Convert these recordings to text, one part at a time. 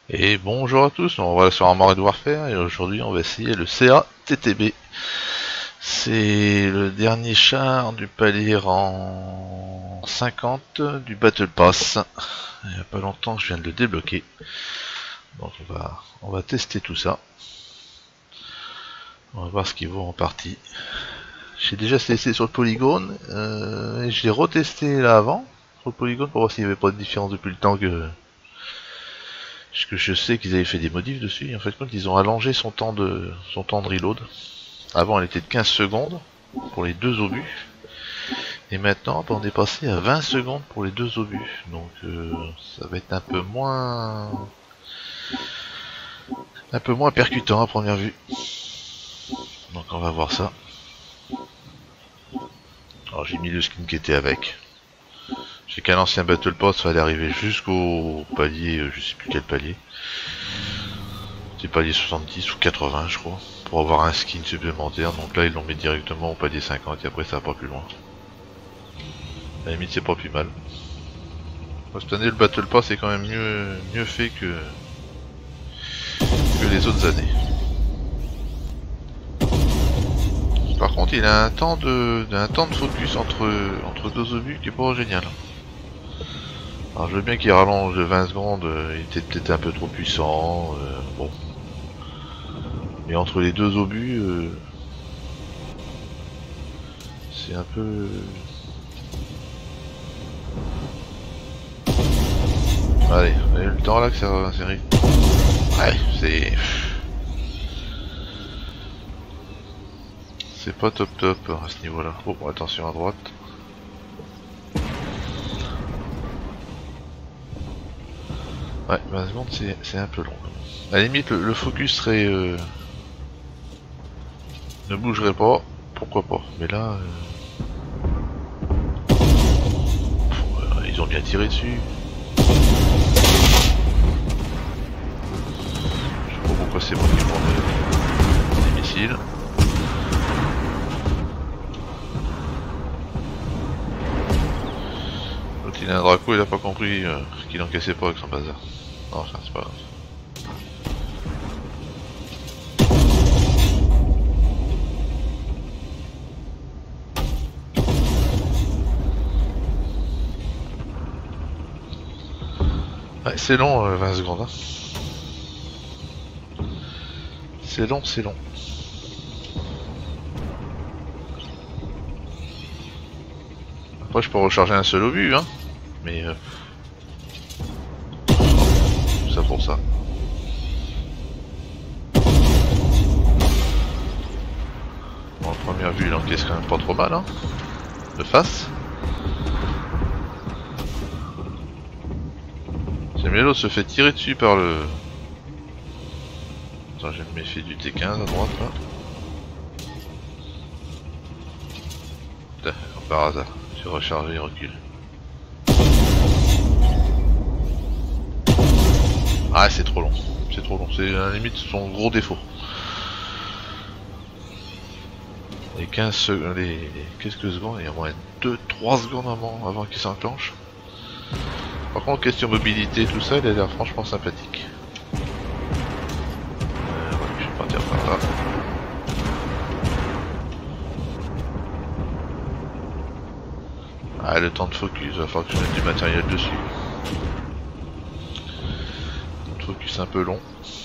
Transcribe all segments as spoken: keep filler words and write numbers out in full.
Et bonjour à tous, on va sur Armored Warfare et aujourd'hui on va essayer le C A T T B. C'est le dernier char du palier rang cinquante du Battle Pass. Il n'y a pas longtemps que je viens de le débloquer. Donc on va, on va tester tout ça. On va voir ce qu'il vaut en partie. J'ai déjà testé sur le polygone euh, et je l'ai retesté là avant sur le polygone pour voir s'il n'y avait pas de différence depuis le temps que... Parce que je sais qu'ils avaient fait des modifs dessus, et en fait ils ont allongé son temps de son temps de reload. Avant elle était de quinze secondes pour les deux obus. Et maintenant on est passé à vingt secondes pour les deux obus. Donc euh, ça va être un peu moins un peu moins percutant à première vue. Donc on va voir ça. Alors j'ai mis le skin qui était avec. J'ai qu'un ancien Battle Pass, fallait arriver jusqu'au palier, je sais plus quel palier. C'est palier soixante-dix ou quatre-vingts je crois, pour avoir un skin supplémentaire. Donc là ils l'ont mis directement au palier cinquante et après ça va pas plus loin. À la limite c'est pas plus mal. Cette année le Battle Pass est quand même mieux, mieux fait que, que les autres années. Par contre il a un temps de, un temps de focus entre, entre deux obus qui est pas génial. Alors je veux bien qu'il rallonge de vingt secondes, euh, il était peut-être un peu trop puissant, euh, bon. Mais entre les deux obus, euh, c'est un peu... Allez, on a eu le temps là que ça va s'arriver. Ouais, c'est... C'est pas top top à ce niveau là. Oh, attention à droite. Ouais, vingt secondes c'est un peu long. À la limite le, le focus serait... Euh, ne bougerait pas, pourquoi pas. Mais là... Euh, pff, ils ont bien tiré dessus. Je sais pas pourquoi c'est moi qui prends des, des missiles. L'autre il a un Draco, il a pas compris euh, qu'il encaissait pas avec son bazar. Non, ça c'est pas grave. Ouais, c'est long, euh, vingt secondes. Hein. C'est long, c'est long. Après, je peux recharger un seul obus, hein. Mais... Euh... Tout ça pour ça. Bon, à première vue, il encaisse quand même pas trop mal, hein. De face. L'autre se fait tirer dessus par le... Attends, je vais me méfier du T quinze à droite là. Putain, par hasard, j'ai rechargé et recule. Ah c'est trop long, c'est trop long, c'est à la limite son gros défaut. Les quinze secondes, les quelques secondes, il y a moins deux trois secondes avant, avant qu'il s'enclenche. Par contre, question mobilité, tout ça, il a l'air franchement sympathique. Euh, ouais, je vais partir par là. Ah, le temps de focus, il va falloir que je mette du matériel dessus. Le temps de focus un peu long.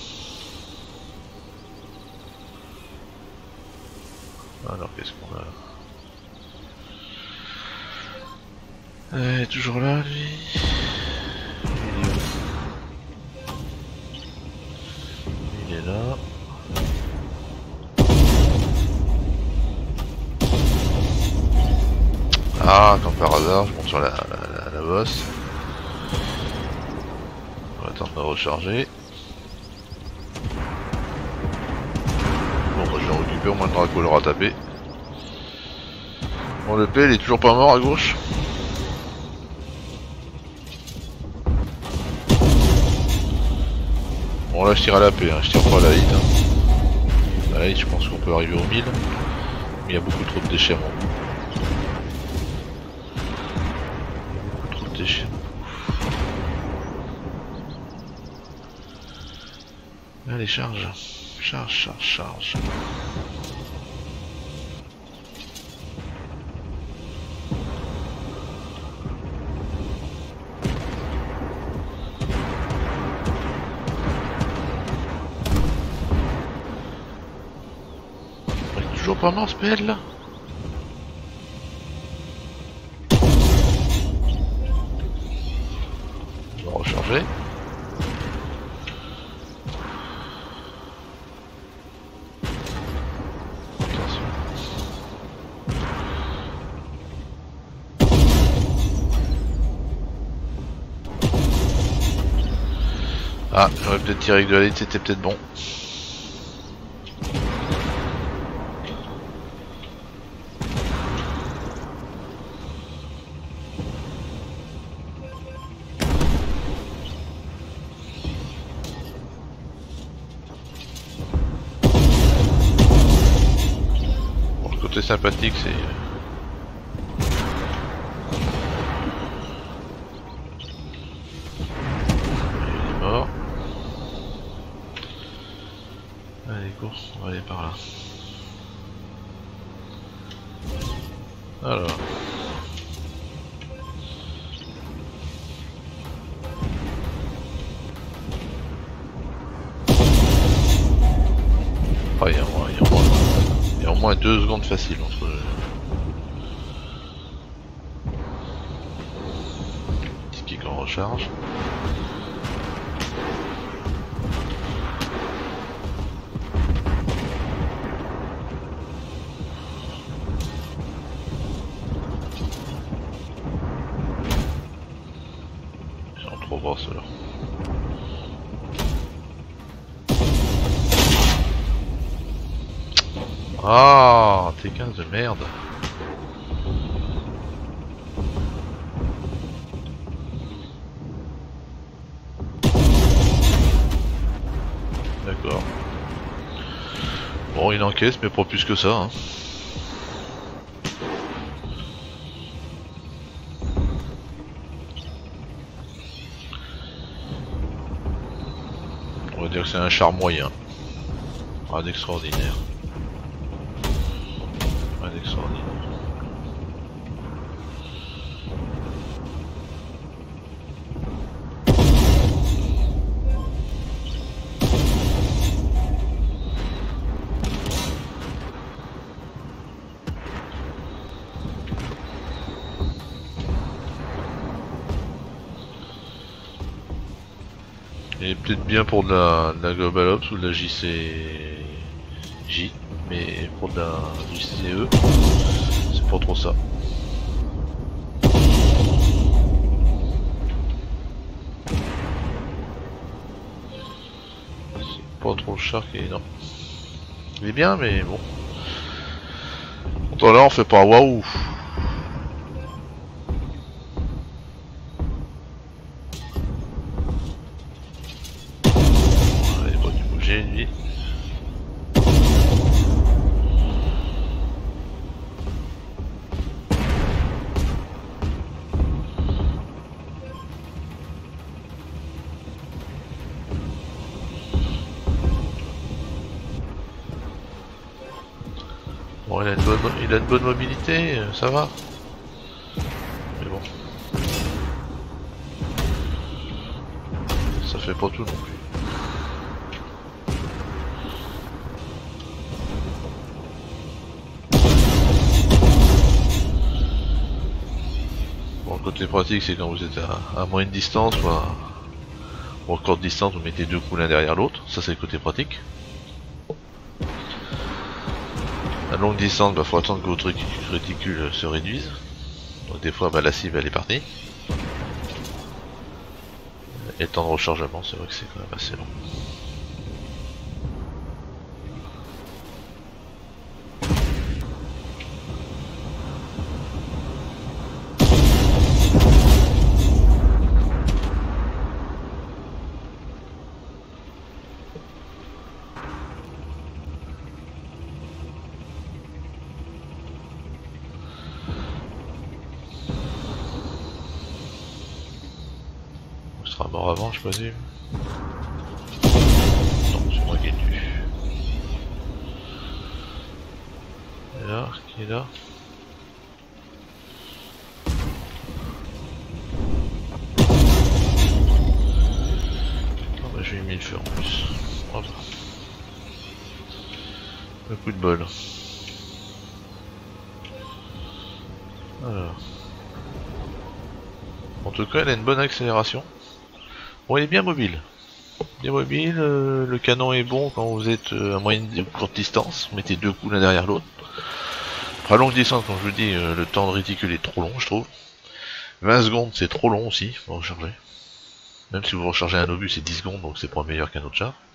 Alors, qu'est-ce qu'on a? Euh, toujours là, lui. Il est là. Ah, comme par hasard, je monte sur la, la, la, la bosse. On va attendre de recharger. Bon, bah, je vais récupérer au moins le Draco l'aura tapé. Bon, le P, il est toujours pas mort à gauche. Bon, là, je tire à la P, hein. Je tire pas à la hit. Hein. La hit, je pense qu'on peut arriver au mille. Mais il y a beaucoup trop de déchets, moi. Beaucoup trop de déchets. Allez, charge. Charge, charge, charge. On est toujours pas mort ce P L là. On va recharger. Ah, j'aurais peut-être tiré avec de la lead, c'était peut-être bon. Bon, le côté sympathique, c'est... Il est mort. Allez, course, on va aller par là. Alors. Ah, il y a au moins, il y a au moins, il y a au moins deux secondes faciles entre... Petit kick en recharge. Trop voir cela. Ah, T quinze de merde. D'accord. Bon, il encaisse, mais pas plus que ça. Hein. On va dire que c'est un char moyen. Rien d'extraordinaire. Rien d'extraordinaire. Et peut-être bien pour de la, de la Global Ops ou de la J C J, mais pour de la J C E, c'est pas trop ça. C'est pas trop le char qui est énorme. Il est bien, mais bon. Pourtant là, on fait pas waouh. J'ai une vie. Bon, il a une bonne, il a une bonne mobilité, ça va. Mais bon. Ça fait pas tout non plus. Côté pratique, c'est quand vous êtes à, à moyenne distance ou à, ou à courte distance, vous mettez deux coups l'un derrière l'autre. Ça, c'est le côté pratique. À longue distance, il bah, faut attendre que votre réticule se réduise. Donc des fois, bah, la cible elle est partie. Et le temps de rechargement, c'est vrai que c'est quand même assez long. On sera mort avant, je présume. Non, est là. Oh bah j'ai mis le feu en plus. Voilà. Un coup de bol. Alors. En tout cas, elle a une bonne accélération. Bon, elle est bien mobile. Bien mobile, euh, le canon est bon quand vous êtes euh, à moyenne ou courte distance. Vous mettez deux coups l'un derrière l'autre. À longue distance, comme je vous dis, euh, le temps de réticule est trop long, je trouve. vingt secondes, c'est trop long aussi pour recharger. Même si vous rechargez un obus, c'est dix secondes, donc c'est pas meilleur qu'un autre char.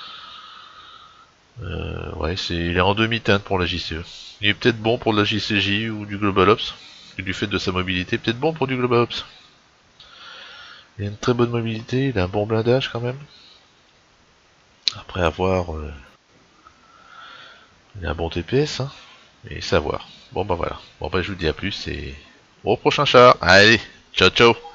Euh, ouais, c'est, il est en demi-teinte pour la J C E. Il est peut-être bon pour de la J C J ou du Global Ops. Et du fait de sa mobilité, peut-être bon pour du Global Ops. Il a une très bonne mobilité, il a un bon blindage quand même. Après avoir... Euh, il a un bon T P S, hein. Et savoir. Bon bah voilà. Bon bah je vous dis à plus et... au prochain char. Allez, ciao ciao.